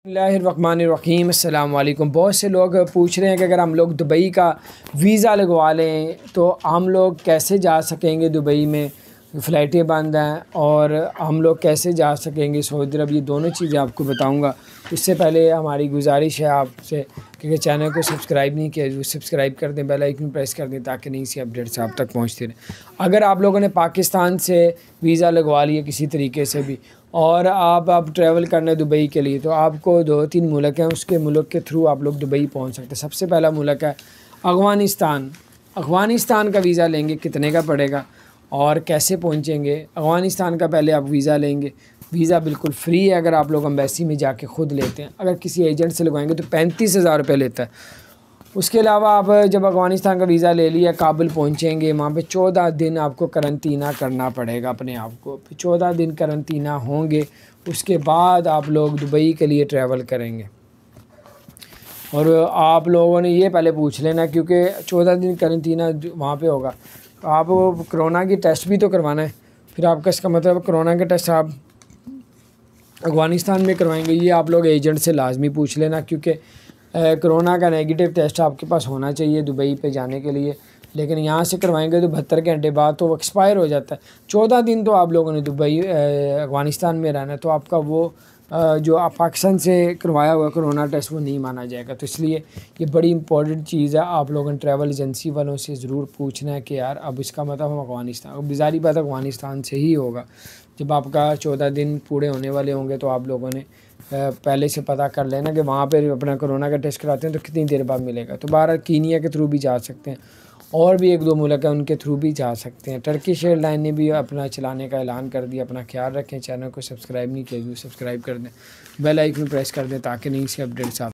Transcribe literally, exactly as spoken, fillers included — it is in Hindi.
बिस्मिल्लाहिर्रहमानिर्रहीम अस्सलाम वालेकुम। बहुत से लोग पूछ रहे हैं कि अगर हम लोग दुबई का वीज़ा लगवा लें तो हम लोग कैसे जा सकेंगे दुबई में, फ़्लाइटें बंद हैं और हम लोग कैसे जा सकेंगे सऊदी अरब। ये दोनों चीज़ें आपको बताऊंगा। इससे पहले हमारी गुजारिश है आपसे कि चैनल को सब्सक्राइब नहीं किया तो सब्सक्राइब कर दें, बेल आइकन प्रेस कर दें ताकि नई सी अपडेट्स आप तक पहुंचती रहें। अगर आप लोगों ने पाकिस्तान से वीज़ा लगवा लिया किसी तरीके से भी और आप आप ट्रैवल करना है दुबई के लिए, तो आपको दो तीन मुल्क हैं, उसके मुल्क के थ्रू आप लोग दुबई पहुंच सकते हैं। सबसे पहला मुल्क है अफ़गानिस्तान। अफ़गानिस्तान का वीज़ा लेंगे कितने का पड़ेगा और कैसे पहुंचेंगे? अफ़गानिस्तान का पहले आप वीज़ा लेंगे। वीज़ा बिल्कुल फ्री है अगर आप लोग एम्बेसी में जाके ख़ुद लेते हैं। अगर किसी एजेंट से लगवाएंगे तो पैंतीस हज़ार रुपये लेता है। उसके अलावा आप जब अफ़गानिस्तान का वीज़ा ले लिया, काबुल पहुंचेंगे, वहाँ पे चौदह दिन आपको करंटीना करना पड़ेगा अपने आप को। चौदह दिन करंटीना होंगे, उसके बाद आप लोग दुबई के लिए ट्रैवल करेंगे। और आप लोगों ने ये पहले पूछ लेना क्योंकि चौदह दिन करंटीना वहाँ पे होगा। आप कोरोना की टेस्ट भी तो करवाना है, फिर आपका इसका मतलब कोरोना के टेस्ट आप अफ़गानिस्तान में करवाएंगे। ये आप लोग एजेंट से लाजमी पूछ लेना क्योंकि कोरोना का नेगेटिव टेस्ट आपके पास होना चाहिए दुबई पे जाने के लिए। लेकिन यहाँ से करवाएंगे तो बहत्तर घंटे बाद तो एक्सपायर हो जाता है। चौदह दिन तो आप लोगों ने दुबई अफ़गानिस्तान में रहना है, तो आपका वो जो आप पाकिस्तान से करवाया हुआ कोरोना टेस्ट वो नहीं माना जाएगा। तो इसलिए ये बड़ी इंपॉर्टेंट चीज़ है, आप लोगों ने ट्रैवल एजेंसी वालों से ज़रूर पूछना है कि यार अब इसका मतलब हम अफ़गानिस्तान, अब बिज़ारी बात अफ़गानिस्तान से ही होगा। जब आपका चौदह दिन पूरे होने वाले होंगे तो आप लोगों ने पहले से पता कर लेना कि वहाँ पर अपना कोरोना का टेस्ट कराते हैं तो कितनी देर बाद मिलेगा। तो बाहर कीनिया के थ्रू भी जा सकते हैं और भी एक दो मुल्क है उनके थ्रू भी जा सकते हैं। टर्किश एयरलाइन ने भी अपना चलाने का ऐलान कर दिया। अपना ख्याल रखें, चैनल को सब्सक्राइब नहीं किया तो सब्सक्राइब कर दें, बेल आइकन प्रेस कर दें ताकि नई सी अपडेट्स आप